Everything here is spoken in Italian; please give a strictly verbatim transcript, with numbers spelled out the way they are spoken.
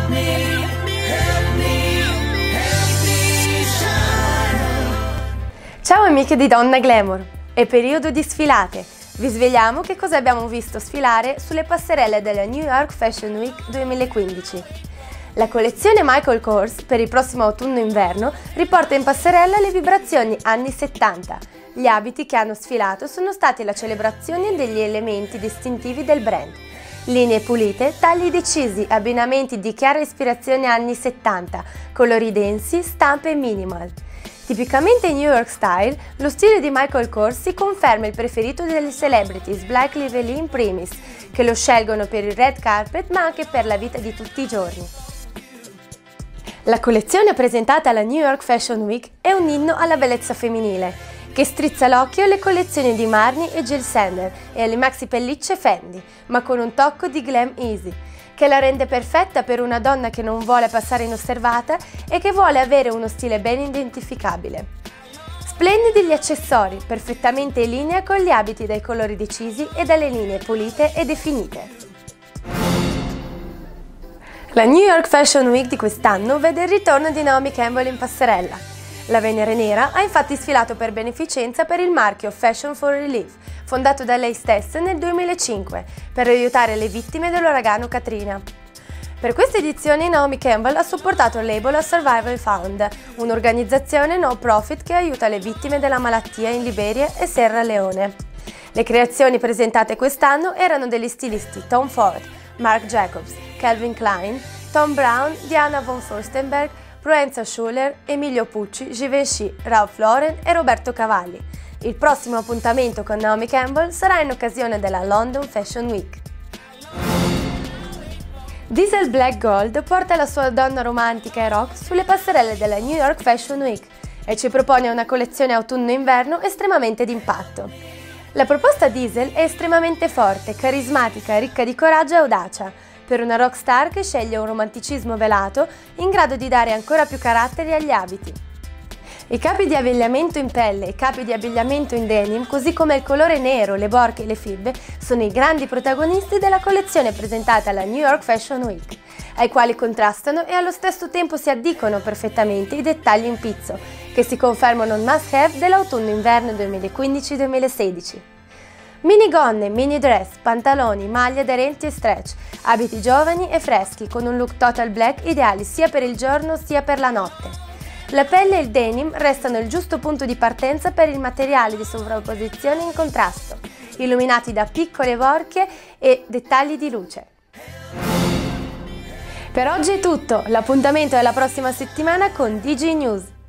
Ciao amiche di Donna Glamour, è periodo di sfilate. Vi svegliamo che cosa abbiamo visto sfilare sulle passerelle della New York Fashion Week duemilaquindici. La collezione Michael Kors per il prossimo autunno-inverno riporta in passerella le vibrazioni anni settanta. Gli abiti che hanno sfilato sono stati la celebrazione degli elementi distintivi del brand. Linee pulite, tagli decisi, abbinamenti di chiara ispirazione anni settanta, colori densi, stampe minimal. Tipicamente New York style, lo stile di Michael Kors si conferma il preferito delle celebrities, Blake Lively in primis, che lo scelgono per il red carpet ma anche per la vita di tutti i giorni. La collezione presentata alla New York Fashion Week è un inno alla bellezza femminile, che strizza l'occhio alle collezioni di Marni e Jill Sander e alle maxi pellicce Fendi, ma con un tocco di glam easy, che la rende perfetta per una donna che non vuole passare inosservata e che vuole avere uno stile ben identificabile. Splendidi gli accessori, perfettamente in linea con gli abiti dai colori decisi e dalle linee pulite e definite. La New York Fashion Week di quest'anno vede il ritorno di Naomi Campbell in passerella. La Venere Nera ha infatti sfilato per beneficenza per il marchio Fashion for Relief, fondato da lei stessa nel duemilacinque, per aiutare le vittime dell'uragano Katrina. Per questa edizione Naomi Campbell ha supportato il label A Survival Fund, un'organizzazione no profit che aiuta le vittime della malattia in Liberia e Sierra Leone. Le creazioni presentate quest'anno erano degli stilisti Tom Ford, Marc Jacobs, Calvin Klein, Thom Browne, Diana von Furstenberg, Proenza Schuller, Emilio Pucci, Givenchy, Ralph Lauren e Roberto Cavalli. Il prossimo appuntamento con Naomi Campbell sarà in occasione della London Fashion Week. Diesel Black Gold porta la sua donna romantica e rock sulle passerelle della New York Fashion Week e ci propone una collezione autunno-inverno estremamente d'impatto. La proposta Diesel è estremamente forte, carismatica, ricca di coraggio e audacia, per una rockstar che sceglie un romanticismo velato in grado di dare ancora più carattere agli abiti. I capi di abbigliamento in pelle e i capi di abbigliamento in denim, così come il colore nero, le borchie e le fibre, sono i grandi protagonisti della collezione presentata alla New York Fashion Week, ai quali contrastano e allo stesso tempo si addicono perfettamente i dettagli in pizzo, che si confermano un must-have dell'autunno-inverno duemilaquindici duemilasedici. Minigonne, mini dress, pantaloni, maglie aderenti e stretch, abiti giovani e freschi con un look total black ideali sia per il giorno sia per la notte. La pelle e il denim restano il giusto punto di partenza per i materiali di sovrapposizione in contrasto, illuminati da piccole borchie e dettagli di luce. Per oggi è tutto, l'appuntamento è la prossima settimana con D G News.